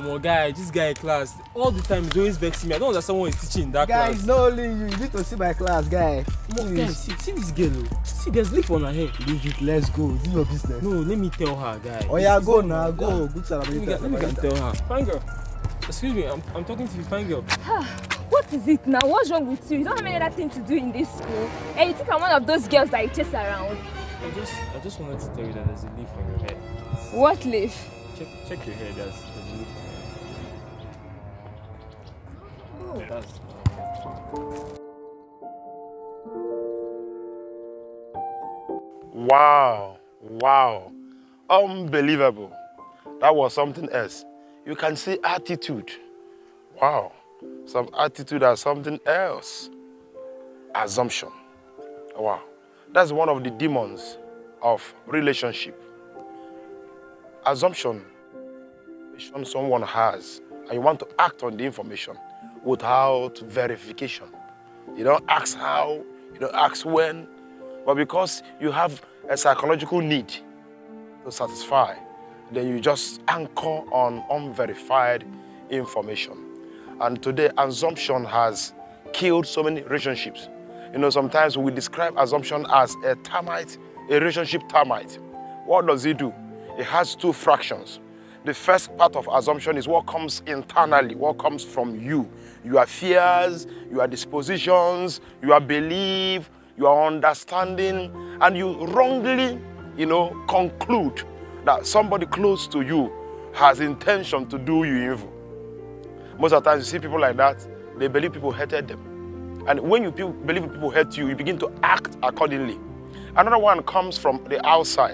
Oh, guy, this guy in class, all the time he's always vexing me. I don't understand what he's teaching in that class. Guy, it's not only you. You need to see my class, guy. Guy, see this girl. See, there's leaf on her head. Leave it, let's go. This is your business. No, let me tell her, guy. Oh yeah, go now, go. Good celebrator. Let me go and tell her. Fine girl. Excuse me, I'm talking to you, fine girl. What is it now? What's wrong with you? You don't have any other thing to do in this school. And you think I'm one of those girls that you chase around? I just wanted to tell you that there's a leaf on your head. What leaf? Check your hair, there's a leaf. Oh. That's... Wow. Unbelievable. That was something else. You can see attitude. Wow. Some attitude as something else. Assumption. Wow. That's one of the demons of relationship. Assumption. Someone has, and you want to act on the information without verification. You don't ask how, you don't ask when, but because you have a psychological need to satisfy, then you just anchor on unverified information. And today, assumption has killed so many relationships. You know, sometimes we describe assumption as a termite, a relationship termite. What does it do? It has two fractions. The first part of assumption is what comes internally, what comes from you. Your fears, your dispositions, your belief, your understanding, and you wrongly, conclude that somebody close to you has intention to do you evil. Most of the times you see people like that, they believe people hated them. And when you believe people hate you, you begin to act accordingly. Another one comes from the outside,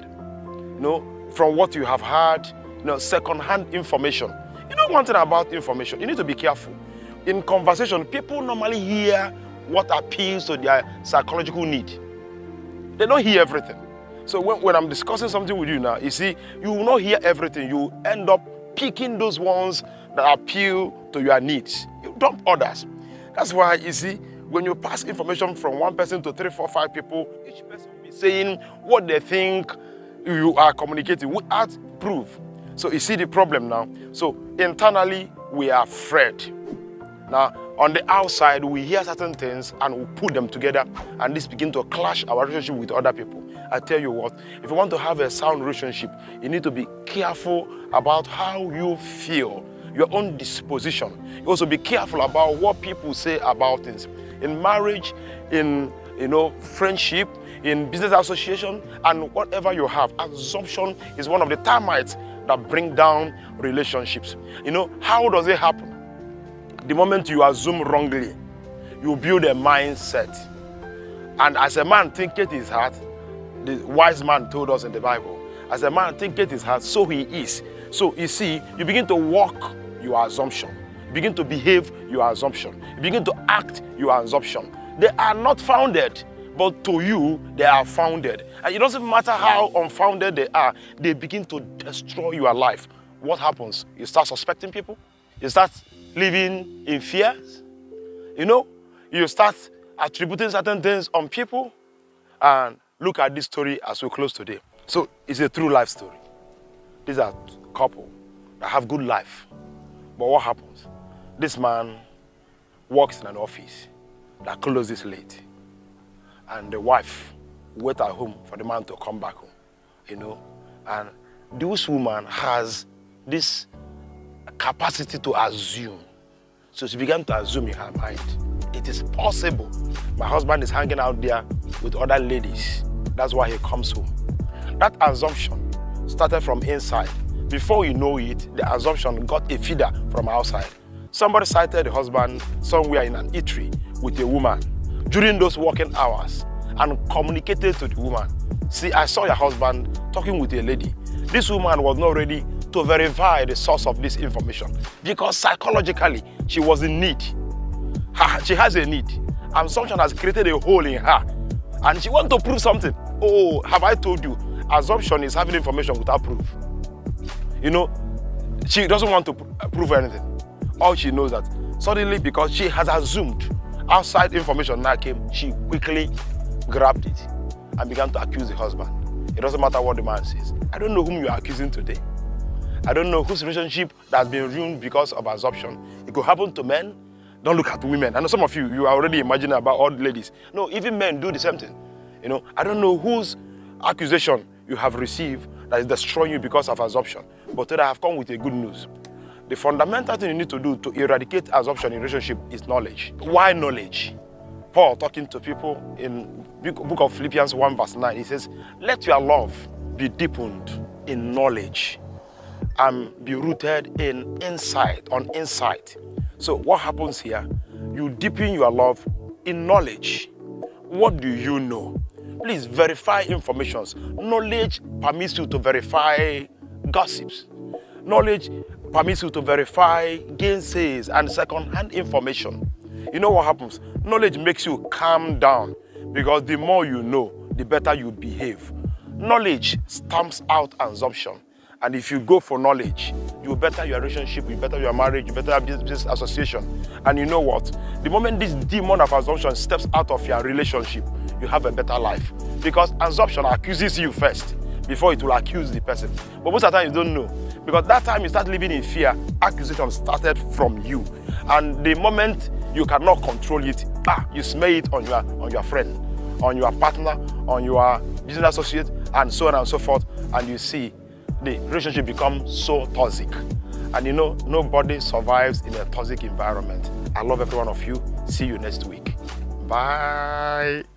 from what you have heard, second-hand information. You know one thing about information, you need to be careful. In conversation, people normally hear what appeals to their psychological need. They don't hear everything. So when I'm discussing something with you now, you see, you will not hear everything. You end up picking those ones that appeal to your needs. You dump others. That's why, you see, when you pass information from one person to 3, 4, 5 people, each person will be saying what they think you are communicating without proof. So you see the problem now. So internally, we are afraid. Now, on the outside, we hear certain things and we put them together, and this begins to clash our relationship with other people. I tell you what, if you want to have a sound relationship, you need to be careful about how you feel, your own disposition. You also be careful about what people say about things. In marriage, in friendship, in business association, and whatever you have, assumption is one of the termites that bring down relationships. How does it happen? The moment you assume wrongly, you build a mindset. And as a man thinketh his heart, the wise man told us in the Bible, as a man thinketh his heart, so he is. So you see, you begin to walk your assumption. You begin to behave your assumption. You begin to act your assumption. They are not founded, but to you, they are founded. And it doesn't matter how unfounded they are, they begin to destroy your life. What happens? You start suspecting people. You start living in fears. You start attributing certain things on people. And look at this story as we close today. So it's a true life story. These are a couple that have good life. But what happens? This man works in an office that closes late. And the wife wait at home for the man to come back home, And this woman has this capacity to assume. So she began to assume in her mind, it is possible my husband is hanging out there with other ladies. That's why he comes home. That assumption started from inside. Before you know it, the assumption got a feeder from outside. Somebody sighted the husband somewhere in an eatery with a woman during those working hours and communicated to the woman, see, I saw your husband talking with a lady. This woman was not ready to verify the source of this information because psychologically, she was in need. She has a need. Assumption has created a hole in her and she wants to prove something. Oh, have I told you? Assumption is having information without proof. She doesn't want to prove anything. All she knows that suddenly, because she has assumed outside information now came, she quickly grabbed it and began to accuse the husband. It doesn't matter what the man says. I don't know whom you are accusing today. I don't know whose relationship that's been ruined because of assumption. It could happen to men. Don't look at women. I know some of you are already imagining about all the ladies. No, even men do the same thing. You know, I don't know whose accusation you have received that is destroying you because of assumption. But today I have come with a good news. The fundamental thing you need to do to eradicate assumption in relationship is knowledge. Why knowledge? Paul, talking to people in book of Philippians 1 verse 9, he says, let your love be deepened in knowledge and be rooted in insight, on insight. So what happens here? You deepen your love in knowledge. What do you know? Please verify informations. Knowledge permits you to verify gossips. Knowledge permits you to verify gainsays and second-hand information. You know what happens? Knowledge makes you calm down because the more you know, the better you behave. Knowledge stamps out assumption. And if you go for knowledge, you better your relationship, you better your marriage, you better your business association. And you know what? The moment this demon of assumption steps out of your relationship, you have a better life. Because assumption accuses you first before it will accuse the person. But most of the time you don't know. Because that time you start living in fear, accusation started from you. And the moment you cannot control it, you smell it on your friend, on your partner, on your business associate, and so on and so forth. And you see the relationship becomes so toxic. And you know, nobody survives in a toxic environment. I love every one of you. See you next week. Bye.